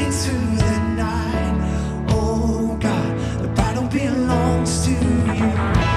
sing through the night. Oh God, the battle belongs to you.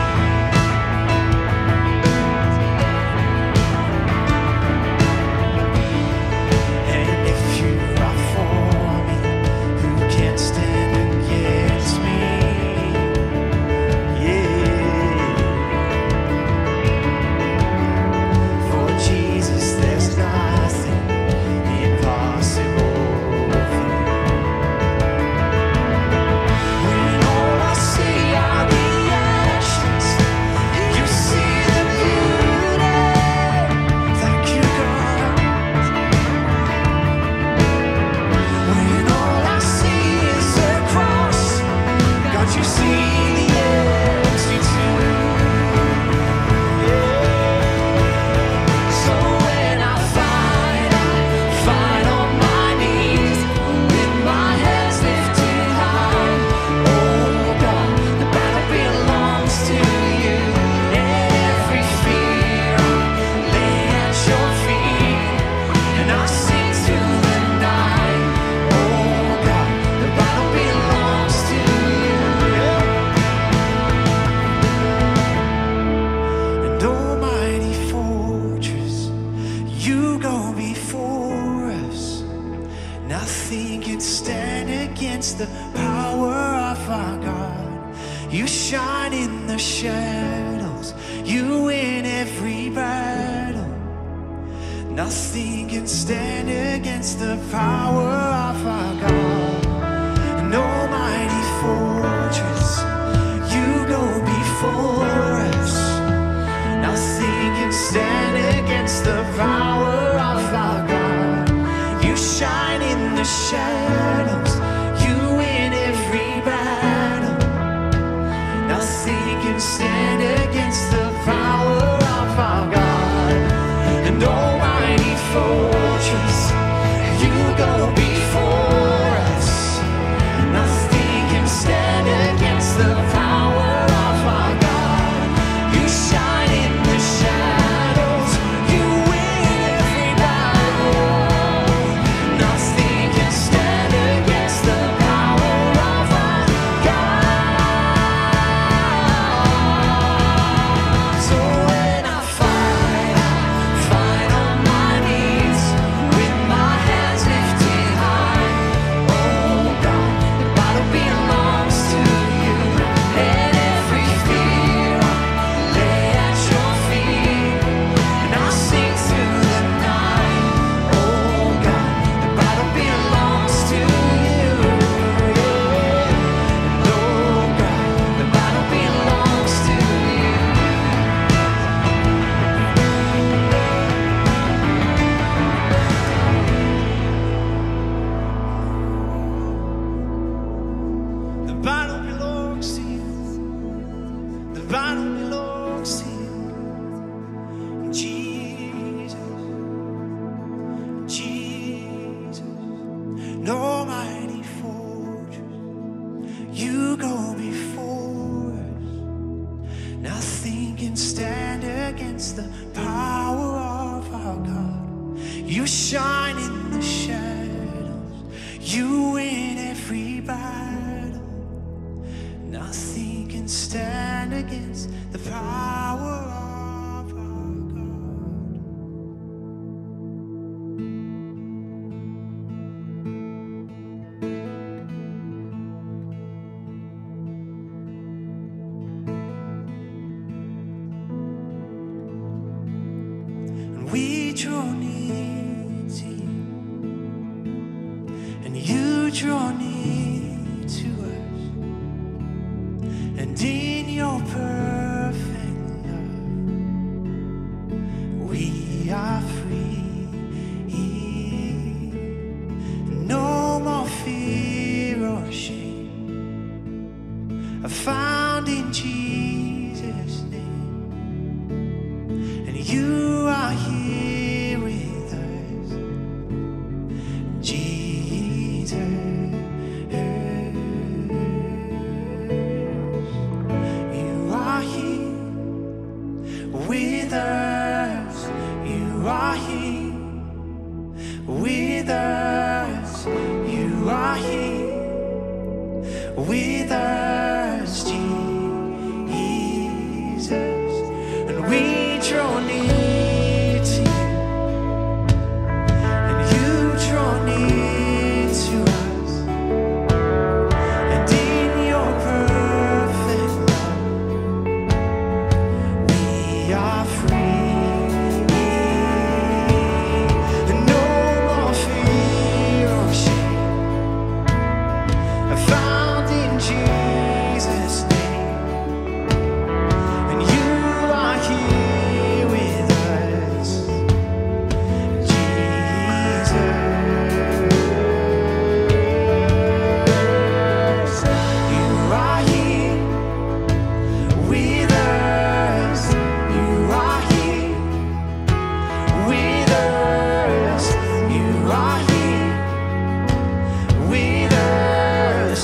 Nothing can stand against the power of our God. You shine in the shadows, you win every battle. Nothing can stand against the power of our God. An almighty fortress, you go before us. Nothing can stand against the power of our God. You shine in the shadows, you win every battle. Nothing can stand against the power of our God. And almighty fortress, you go before us. Nothing can stand against the power of our God. You shine in the shadows, you win every battle. Nothing can stand against the power of our God. So when I fight on my knees with my hands lifted high. Oh God, the battle belongs to you, and every fear I lay at your feet, and I sing through the night. Oh God, the battle belongs to you. And oh God, the battle belongs to you. The battle belongs to you. The battle belongs to you. Jesus, Jesus, no mighty fortress, you go before us. Nothing can stand against the power of our God. You shine in the shadows, you win every battle. Nothing can stand against the power of our God. And we draw near to you, and you draw near to us. And in your perfect love, we are free. No more fear or shame are found in Jesus' name. And you are here with us, Jesus. You are here with us. You are here with us. You are with us, Jesus, and we draw near to you, and you draw near to us, and in your perfect love we are free, and no more fear or shame. I found in Jesus' name, and you are here with us, Jesus. You are here with us. You are here with us. You are here with us,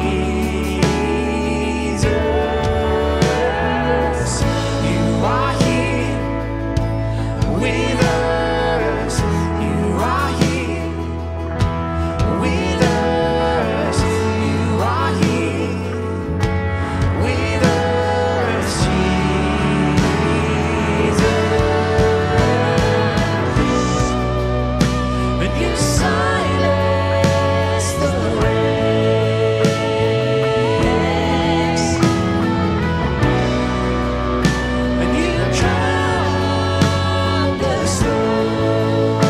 Jesus. You are here with us. You are here with us. You are here with us, Jesus. And you silence the waves, and you drown the storms.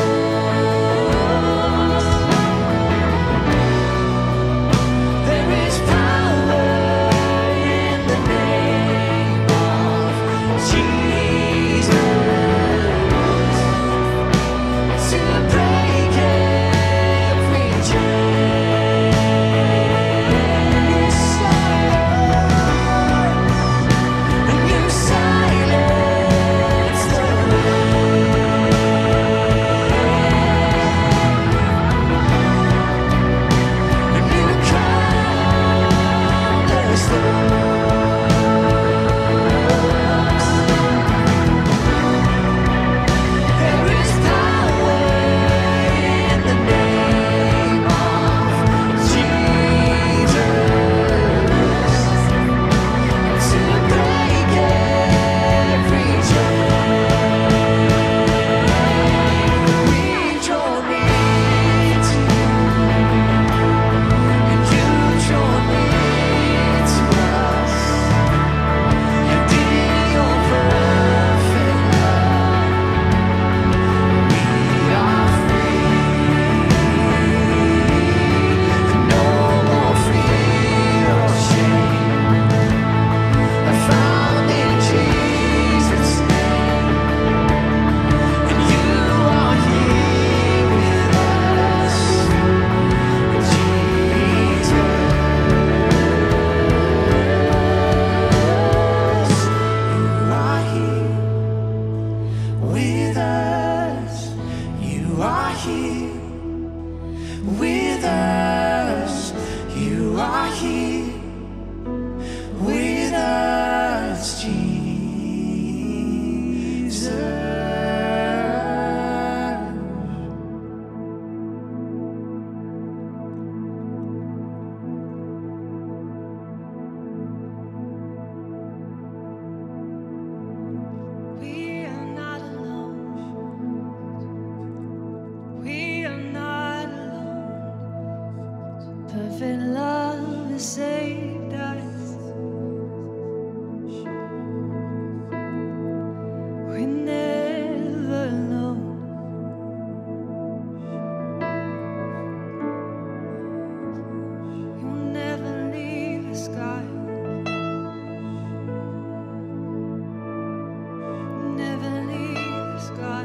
There is power in the name of Jesus to break every chain. You silence the and you calm the storms. There is power in the name of Jesus to break every chain. We draw near to you, and you draw near to us, and in your perfect love we are free, and no more fear or shame. I found in Jesus' name, and you are here with us, Jesus. You are here with us. You are here with us. You are here with us, Jesus. We are not alone. We are not alone. Perfect love has saved us. We're never alone. You'll never leave us, God. Never leave us, God.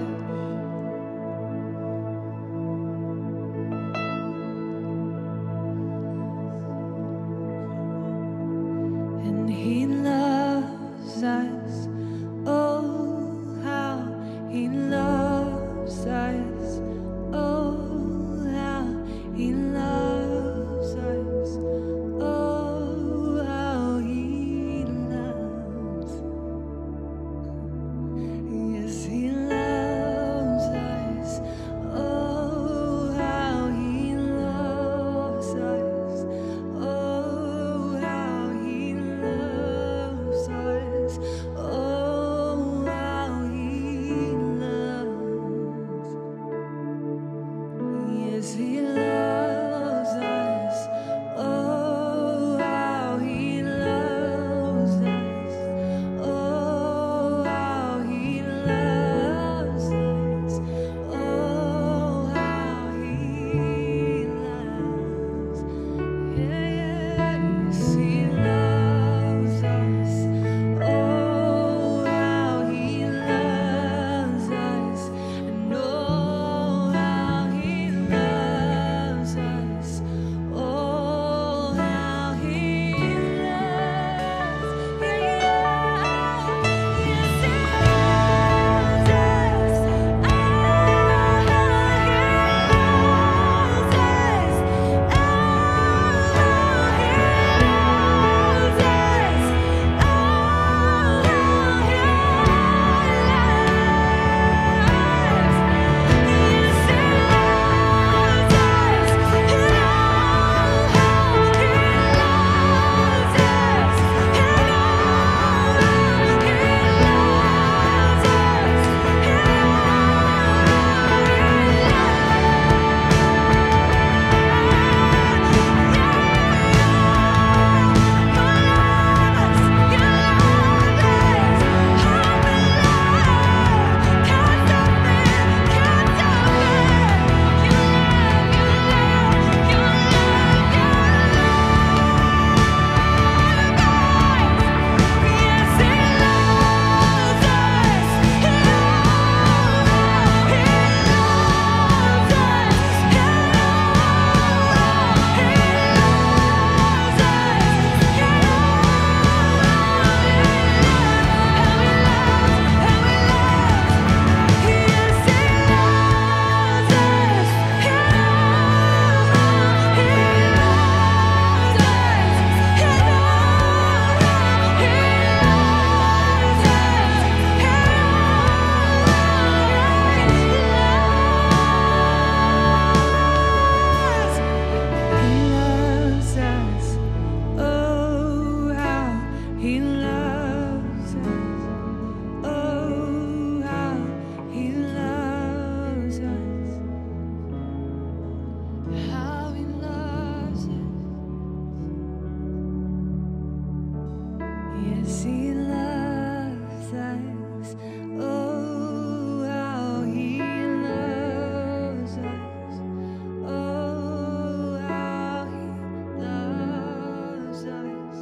He loves us. Oh, how He loves us. Oh, how He loves us.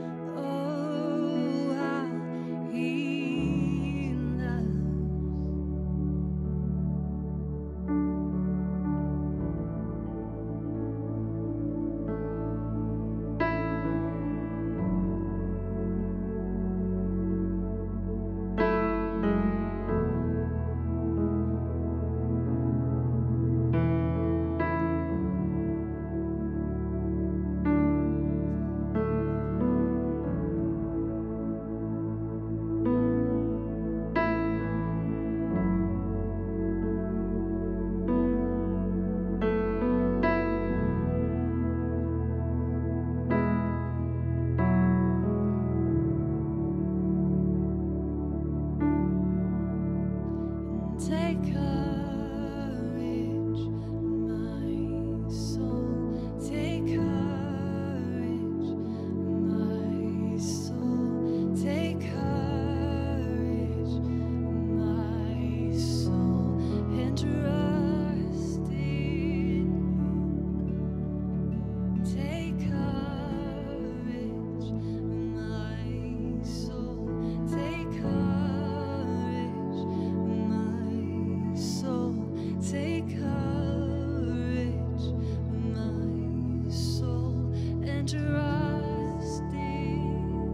Oh, how He loves. Take courage, my soul. Take courage, my soul. Take courage, my soul, and trust in you. Take courage, my soul. Take courage, my soul. Take courage, my soul, and trust in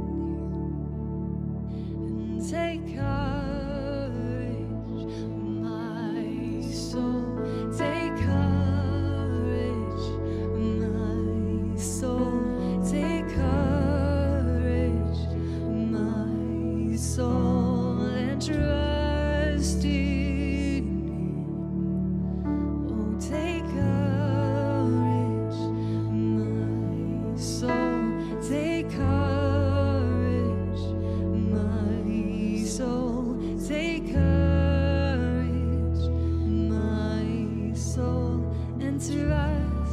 you. And take courage, my soul. Take courage, my soul. Take courage, my soul, and trust in you. Oh, take courage, my soul. Take courage, my soul. Take courage, my soul, and trust.